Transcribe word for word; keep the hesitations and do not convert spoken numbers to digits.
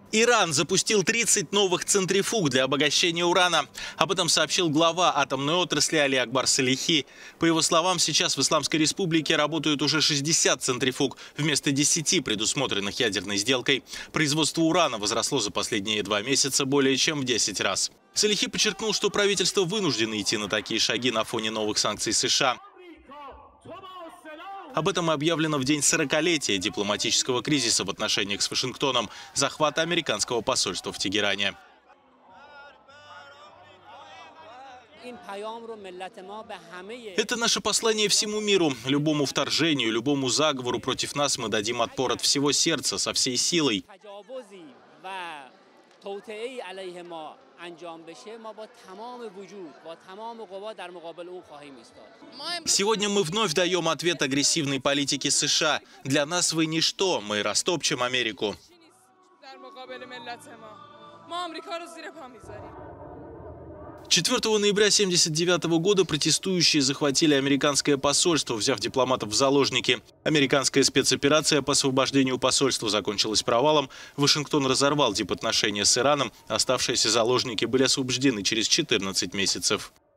Иран запустил тридцать новых центрифуг для обогащения урана. Об этом сообщил глава атомной отрасли Али Акбар Салихи. По его словам, сейчас в Исламской Республике работают уже шестьдесят центрифуг вместо десяти, предусмотренных ядерной сделкой. Производство урана возросло за последние два месяца более чем в десять раз. Салихи подчеркнул, что правительство вынуждено идти на такие шаги на фоне новых санкций США. Об этом объявлено в день сорокалетия дипломатического кризиса в отношениях с Вашингтоном, захвата американского посольства в Тегеране. Это наше послание всему миру. Любому вторжению, любому заговору против нас мы дадим отпор от всего сердца, со всей силой. Сегодня мы вновь даем ответ агрессивной политике США. Для нас вы ничто, мы растопчем Америку. четвёртого ноября тысяча девятьсот семьдесят девятого года протестующие захватили американское посольство, взяв дипломатов в заложники. Американская спецоперация по освобождению посольства закончилась провалом. Вашингтон разорвал дипотношения с Ираном. Оставшиеся заложники были освобождены через четырнадцать месяцев.